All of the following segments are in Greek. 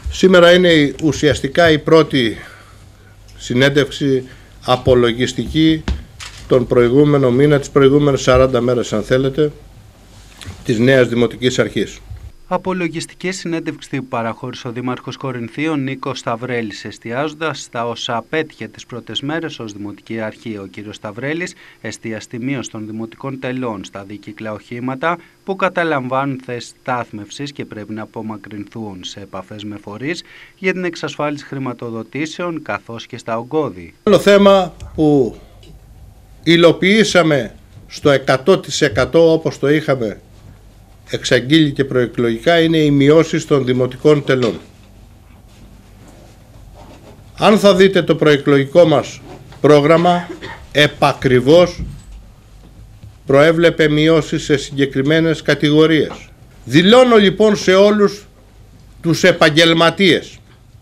Σήμερα είναι ουσιαστικά η πρώτη συνέντευξη απολογιστική τον προηγούμενο μήνα, τις προηγούμενες 40 μέρες αν θέλετε, της νέας Δημοτικής Αρχής. Απολογιστική συνέντευξη που παραχώρησε ο Δήμαρχος Κορινθίων Νίκος Σταυρέλης, εστιάζοντας στα όσα απέτυχε τις πρώτες μέρες ως Δημοτική Αρχή. Ο κ. Σταυρέλης εστίασε στη μείωση των δημοτικών τελών στα δίκυκλα οχήματα που καταλαμβάνουν θέσεις στάθμευσης και πρέπει να απομακρυνθούν, σε επαφές με φορείς για την εξασφάλιση χρηματοδοτήσεων καθώς και στα ογκώδη. Άλλο θέμα που υλοποιήσαμε στο 100% όπως το είχαμε εξαγγείλει και προεκλογικά είναι οι μειώσεις των δημοτικών τελών. Αν θα δείτε το προεκλογικό μας πρόγραμμα, επακριβώς προέβλεπε μειώσεις σε συγκεκριμένες κατηγορίες. Δηλώνω λοιπόν σε όλους τους επαγγελματίες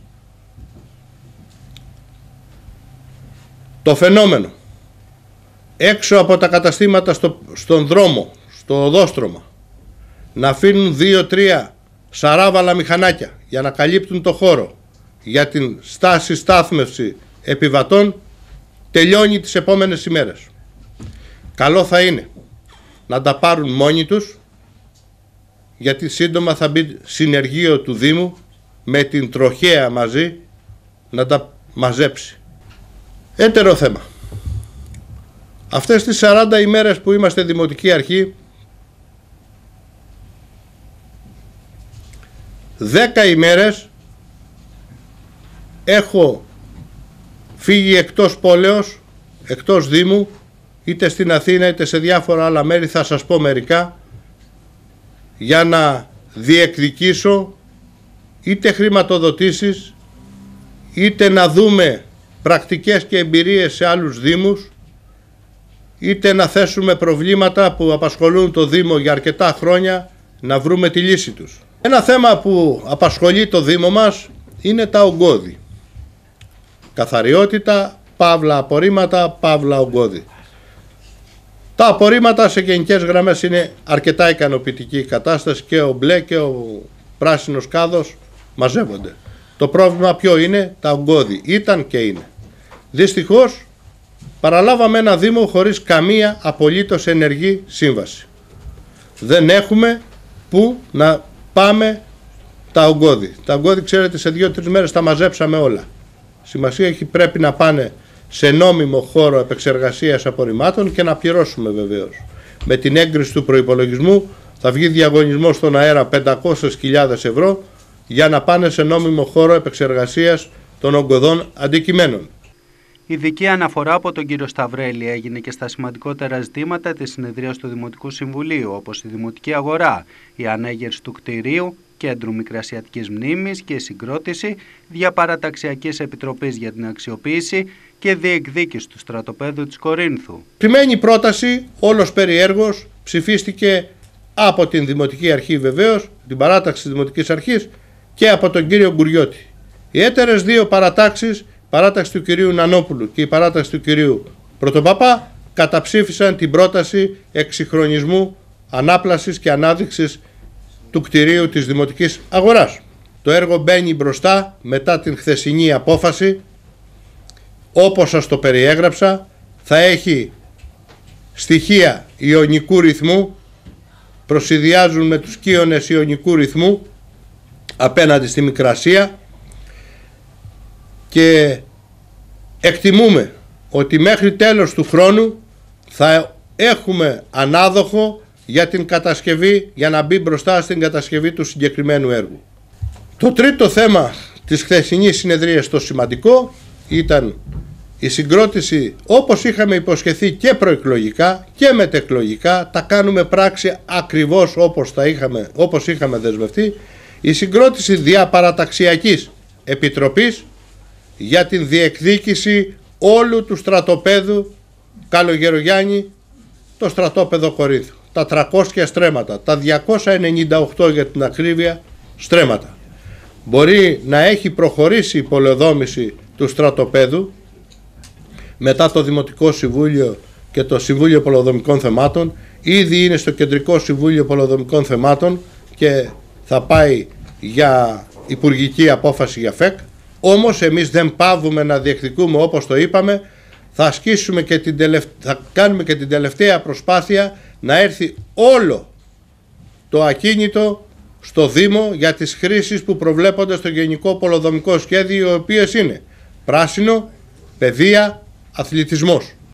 το φαινόμενο έξω από τα καταστήματα στον δρόμο, στο οδόστρωμα, να αφήνουν 2-3 σαράβαλα μηχανάκια για να καλύπτουν το χώρο για την στάθμευση επιβατών, τελειώνει τις επόμενες ημέρες. Καλό θα είναι να τα πάρουν μόνοι τους, γιατί σύντομα θα μπει συνεργείο του Δήμου με την τροχέα μαζί να τα μαζέψει. Έτερο θέμα. Αυτές τις 40 ημέρες που είμαστε Δημοτική Αρχή, 10 ημέρες έχω φύγει εκτός πόλεως, εκτός Δήμου, είτε στην Αθήνα είτε σε διάφορα άλλα μέρη, θα σας πω μερικά, για να διεκδικήσω είτε χρηματοδοτήσεις, είτε να δούμε πρακτικές και εμπειρίες σε άλλους Δήμους, είτε να θέσουμε προβλήματα που απασχολούν το Δήμο για αρκετά χρόνια, να βρούμε τη λύση τους. Ένα θέμα που απασχολεί το Δήμο μας είναι τα ογκώδη. Καθαριότητα, παύλα απορρίμματα, παύλα ογκώδη. Τα απορρίμματα σε γενικές γραμμές είναι αρκετά ικανοποιητική κατάσταση, και ο μπλε και ο πράσινος κάδος μαζεύονται. Το πρόβλημα ποιο είναι? Τα ογκώδη. Ήταν και είναι. Δυστυχώς παραλάβαμε ένα Δήμο χωρίς καμία απολύτως ενεργή σύμβαση. Δεν έχουμε που να πάμε τα ογκώδη. Τα ογκώδη, ξέρετε, σε 2-3 μέρες τα μαζέψαμε όλα. Σημασία έχει, πρέπει να πάνε σε νόμιμο χώρο επεξεργασίας απορριμμάτων και να πληρώσουμε βεβαίως. Με την έγκριση του προϋπολογισμού θα βγει διαγωνισμός στον αέρα 500.000 ευρώ για να πάνε σε νόμιμο χώρο επεξεργασίας των ογκωδών αντικειμένων. Ειδική αναφορά από τον κύριο Σταυρέλη έγινε και στα σημαντικότερα ζητήματα της συνεδρίας του Δημοτικού Συμβουλίου, όπως η Δημοτική Αγορά, η ανέγερση του κτηρίου, Κέντρου Μικρασιατικής Μνήμης και συγκρότηση, διαπαραταξιακής επιτροπής για την αξιοποίηση και διεκδίκηση του στρατοπέδου της Κορίνθου. Πρημένη πρόταση, όλος περιέργως, ψηφίστηκε από την Δημοτική Αρχή βεβαίως, την παράταξη της Δημοτικής Αρχής, και από τον κύριο Γκουριώτη. Οι έτερες δύο παρατάξεις, η παράταξη του κυρίου Νανόπουλου και η παράταξη του κυρίου Πρωτοπαπά, καταψήφισαν την πρόταση εξυγχρονισμού, ανάπλασης και ανάδειξης του κτηρίου της Δημοτικής Αγοράς. Το έργο μπαίνει μπροστά μετά την χθεσινή απόφαση. Όπως σας το περιέγραψα, θα έχει στοιχεία ιονικού ρυθμού, προσυδειάζουν με τους κύονες ιονικού ρυθμού απέναντι στη Μικρασία, και εκτιμούμε ότι μέχρι τέλος του χρόνου θα έχουμε ανάδοχο για την κατασκευή, για να μπει μπροστά στην κατασκευή του συγκεκριμένου έργου. Το τρίτο θέμα της χθεσινής συνεδρίας, το σημαντικό, ήταν η συγκρότηση, όπως είχαμε υποσχεθεί και προεκλογικά και μετεκλογικά, τα κάνουμε πράξη ακριβώς όπως είχαμε δεσμευτεί, η συγκρότηση διαπαραταξιακής επιτροπής για την διεκδίκηση όλου του στρατοπέδου Καλογερογιάννη, το στρατόπεδο Κορίνθου. Τα 300 στρέμματα, τα 298 για την ακρίβεια στρέμματα. Μπορεί να έχει προχωρήσει η πολεοδόμηση του στρατοπέδου μετά το Δημοτικό Συμβούλιο και το Συμβούλιο Πολεοδομικών Θεμάτων. Ήδη είναι στο Κεντρικό Συμβούλιο Πολεοδομικών Θεμάτων και θα πάει για υπουργική απόφαση για ΦΕΚ. Όμως εμείς δεν παύουμε να διεκδικούμε, όπως το είπαμε. Θα κάνουμε και την τελευταία προσπάθεια να έρθει όλο το ακίνητο στο Δήμο για τις χρήσεις που προβλέπονται στο Γενικό Πολεοδομικό Σχέδιο, οι οποίες είναι πράσινο, παιδεία, αθλητισμός.